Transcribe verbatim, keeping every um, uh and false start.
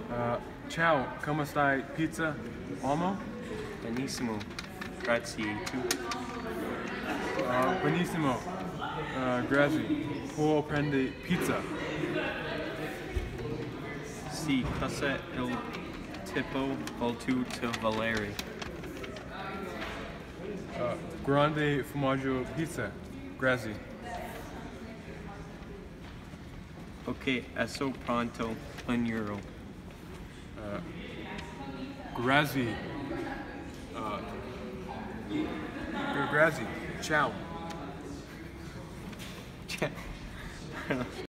Uh, ciao, come stai? Pizza? Uomo? Benissimo, grazie. Tu? Uh, benissimo. Uh, grazie. Può prendere pizza? Sì, cosa il tipo volto to Valeri? Uh, grande formaggio pizza. Grazie. Ok, esso pronto, un euro. Uh, grazie. Uh, grazie. Ciao.